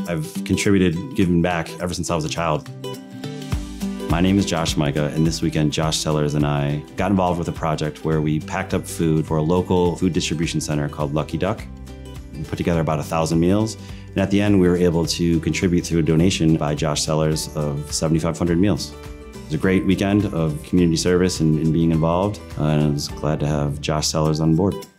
I've contributed, given back ever since I was a child. My name is Mika, and this weekend Josh Sellers and I got involved with a project where we packed up food for a local food distribution center called Lucky Duck. We put together about 1,000 meals, and at the end we were able to contribute through a donation by Josh Sellers of 7,500 meals. It was a great weekend of community service and being involved, and I was glad to have Josh Sellers on board.